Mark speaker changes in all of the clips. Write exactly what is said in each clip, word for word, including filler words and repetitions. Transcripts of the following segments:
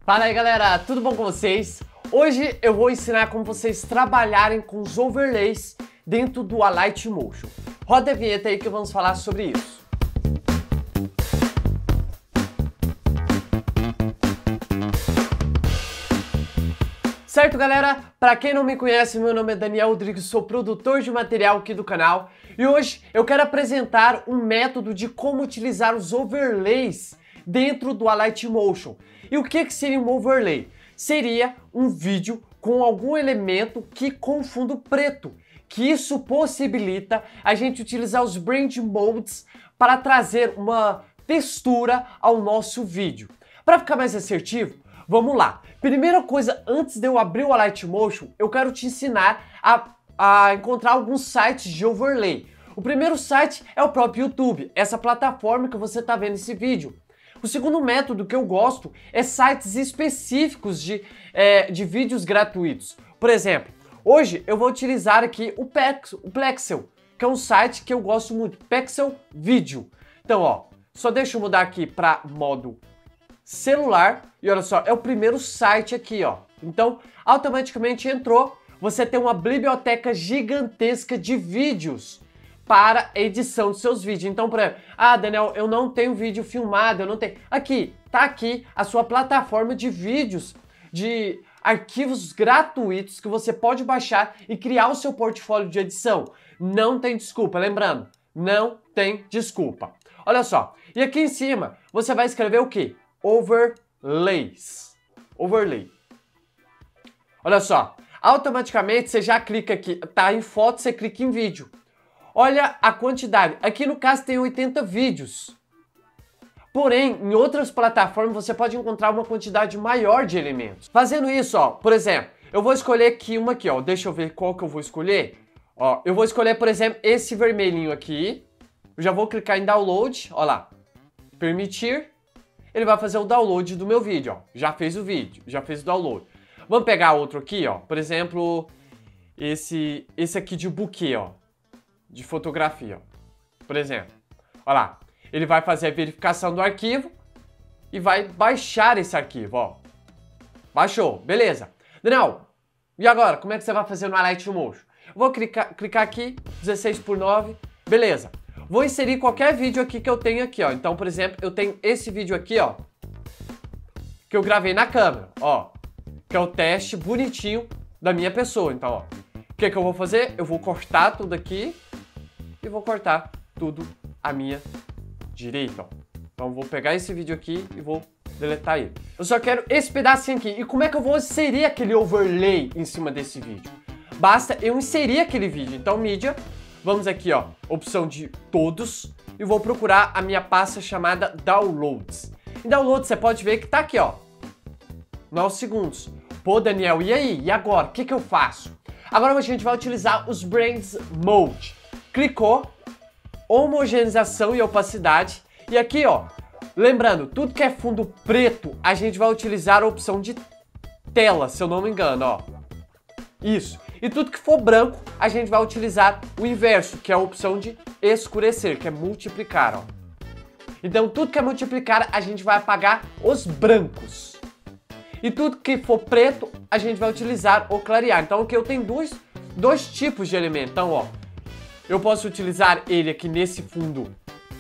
Speaker 1: Fala aí galera, tudo bom com vocês? Hoje eu vou ensinar como vocês trabalharem com os overlays dentro do Alight Motion. Roda a vinheta aí que vamos falar sobre isso. Certo galera, para quem não me conhece, meu nome é Daniel Rodrigues, sou produtor de material aqui do canal e hoje eu quero apresentar um método de como utilizar os overlays dentro do Alight Motion. E o que, que seria um overlay? Seria um vídeo com algum elemento que com fundo preto, que isso possibilita a gente utilizar os Blend Modes para trazer uma textura ao nosso vídeo. Para ficar mais assertivo, vamos lá. Primeira coisa, antes de eu abrir o Alight Motion, eu quero te ensinar a, a encontrar alguns sites de overlay. O primeiro site é o próprio YouTube, essa plataforma que você está vendo esse vídeo. O segundo método que eu gosto é sites específicos de, é, de vídeos gratuitos. Por exemplo, hoje eu vou utilizar aqui o, Pex, o Plexel, que é um site que eu gosto muito, Pexel Video. Então, ó, só deixa eu mudar aqui para modo celular e olha só, é o primeiro site aqui, ó. Então, automaticamente entrou, você tem uma biblioteca gigantesca de vídeos para edição de seus vídeos. Então, por exemplo, ah, Daniel, eu não tenho vídeo filmado, eu não tenho. Aqui, tá aqui a sua plataforma de vídeos, de arquivos gratuitos que você pode baixar e criar o seu portfólio de edição. Não tem desculpa, lembrando, não tem desculpa. Olha só, e aqui em cima você vai escrever o quê? Overlays. Overlay. Olha só, automaticamente você já clica aqui, tá em foto, você clica em vídeo. Olha a quantidade, aqui no caso tem oitenta vídeos. Porém, em outras plataformas você pode encontrar uma quantidade maior de elementos. Fazendo isso, ó, por exemplo, eu vou escolher aqui uma aqui, ó, deixa eu ver qual que eu vou escolher. Ó, eu vou escolher, por exemplo, esse vermelhinho aqui. Eu já vou clicar em download, ó lá, permitir. Ele vai fazer o download do meu vídeo, ó, já fez o vídeo, já fez o download. Vamos pegar outro aqui, ó, por exemplo, esse, esse aqui de buquê, ó. De fotografia, ó. Por exemplo, olha lá, ele vai fazer a verificação do arquivo e vai baixar esse arquivo, ó. Baixou, beleza. Daniel, e agora, como é que você vai fazer no Alight Motion? Vou clicar, clicar aqui, dezesseis por nove, beleza. Vou inserir qualquer vídeo aqui que eu tenho aqui, ó. Então, por exemplo, eu tenho esse vídeo aqui, ó, que eu gravei na câmera, ó, que é o teste bonitinho da minha pessoa. Então, ó, o que que eu vou fazer? Eu vou cortar tudo aqui e vou cortar tudo à minha direita, ó. Então vou pegar esse vídeo aqui e vou deletar ele. Eu só quero esse pedacinho aqui. E como é que eu vou inserir aquele overlay em cima desse vídeo? Basta eu inserir aquele vídeo. Então mídia, vamos aqui, ó, opção de todos e vou procurar a minha pasta chamada Downloads. Em Downloads você pode ver que tá aqui, ó, nove segundos. Pô, Daniel, e aí? E agora? O que que eu faço? Agora a gente vai utilizar os Blend Mode. Clicou, homogeneização e opacidade, e aqui ó, lembrando, tudo que é fundo preto, a gente vai utilizar a opção de tela, se eu não me engano, ó, isso, e tudo que for branco, a gente vai utilizar o inverso, que é a opção de escurecer, que é multiplicar, ó. Então tudo que é multiplicar, a gente vai apagar os brancos, e tudo que for preto, a gente vai utilizar o clarear. Então aqui eu tenho dois, dois tipos de elemento, então ó, eu posso utilizar ele aqui nesse fundo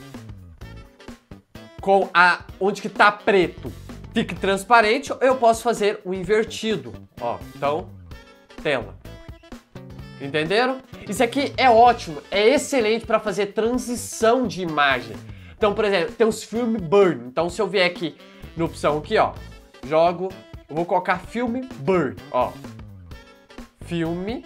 Speaker 1: com a onde que tá preto fique transparente, ou eu posso fazer o invertido, ó. Então, tela. Entenderam? Isso aqui é ótimo, é excelente para fazer transição de imagem. Então, por exemplo, tem os Film Burn. Então, se eu vier aqui na opção aqui, ó, jogo, eu vou colocar Film Burn, ó. Filme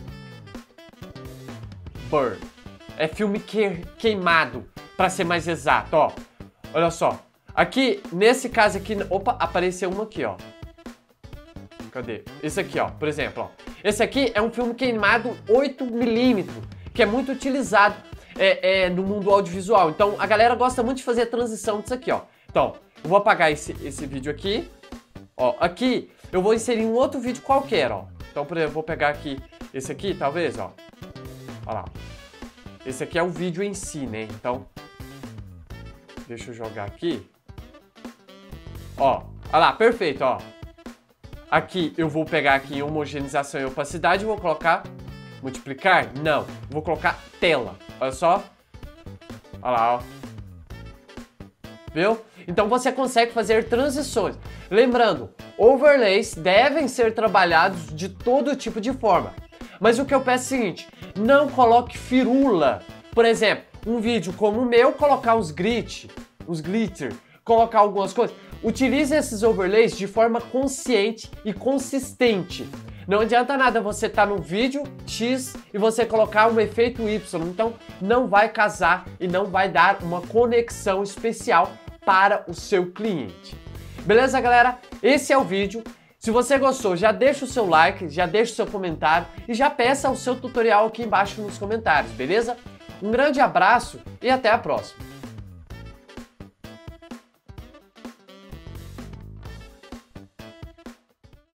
Speaker 1: Burn. É filme que, queimado, para ser mais exato, ó. Olha só. Aqui, nesse caso aqui, opa, apareceu uma aqui, ó. Cadê? Esse aqui, ó, por exemplo, ó. Esse aqui é um filme queimado oito milímetros, que é muito utilizado é, é, no mundo audiovisual. Então, a galera gosta muito de fazer a transição disso aqui, ó. Então, eu vou apagar esse, esse vídeo aqui. Ó, aqui, eu vou inserir um outro vídeo qualquer, ó. Então, por exemplo, eu vou pegar aqui esse aqui, talvez, ó. Olha lá. Esse aqui é o vídeo em si, né? Então, deixa eu jogar aqui. Ó, Olha lá, perfeito, ó. Aqui eu vou pegar aqui em homogeneização e opacidade e vou colocar multiplicar? Não, vou colocar tela. Olha só. Olha lá, ó. Viu? Então você consegue fazer transições. Lembrando, overlays devem ser trabalhados de todo tipo de forma. Mas o que eu peço é o seguinte, não coloque firula. Por exemplo, um vídeo como o meu, colocar uns glitch, uns glitter, colocar algumas coisas. Utilize esses overlays de forma consciente e consistente. Não adianta nada você estar tá num vídeo X e você colocar um efeito Y, então não vai casar e não vai dar uma conexão especial para o seu cliente. Beleza, galera? Esse é o vídeo. Se você gostou, já deixa o seu like, já deixa o seu comentário e já peça o seu tutorial aqui embaixo nos comentários, beleza? Um grande abraço e até a próxima!